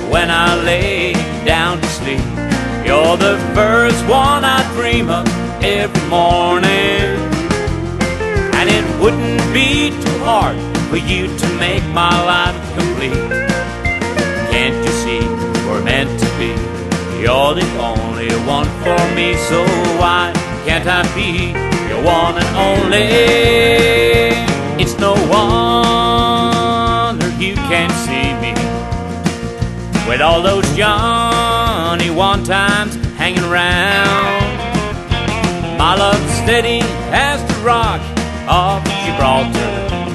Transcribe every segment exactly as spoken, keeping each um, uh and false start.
when I lay down to sleep. You're the first one I dream of every morning. And it wouldn't be too hard for you to make my life complete. Can't you see we're meant to be? You're the only one for me, so why can't I be your one and only? It's no wonder you can't see me with all those Johnny one times hanging around. My love's steady as the rock of Gibraltar.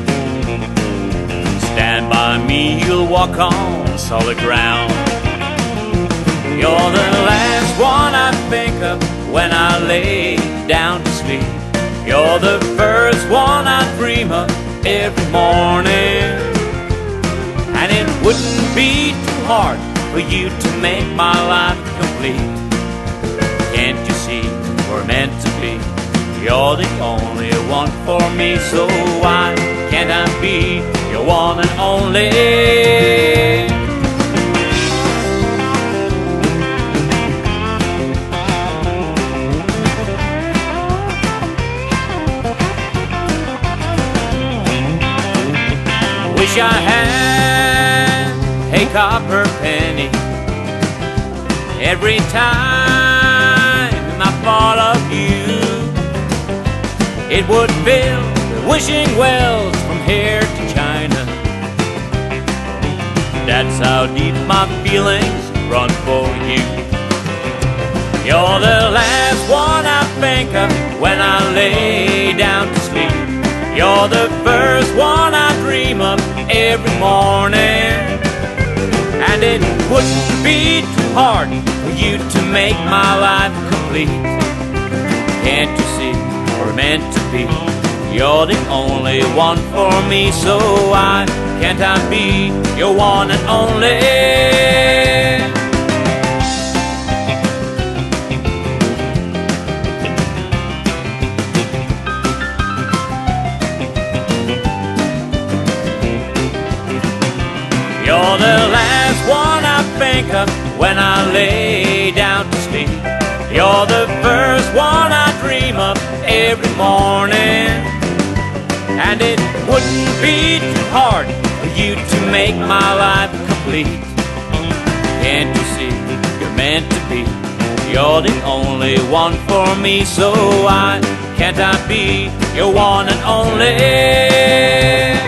Stand by me, you'll walk on solid ground. You're the last one I think of when I lay down to sleep. You're the first one I dream of every morning. And it wouldn't be too hard for you to make my life complete. Can't you see we're meant to be? You're the only one for me, so why can't I be your one and only? Wish I had a copper penny every time I thought of you. It would fill the wishing wells from here to China. That's how deep my feelings run for you. You're the last one I think of when I lay down to sleep. You're the first one I dream of every morning. And it wouldn't be too hard for you to make my life complete. Can't you see we're meant to be? You're the only one for me, so why can't I be your one and only? You're the last one I think of when I lay down to sleep. You're the first one I dream of every morning. And it wouldn't be too hard for you to make my life complete. Can't you see you're meant to be? You're the only one for me, so why can't I be your one and only?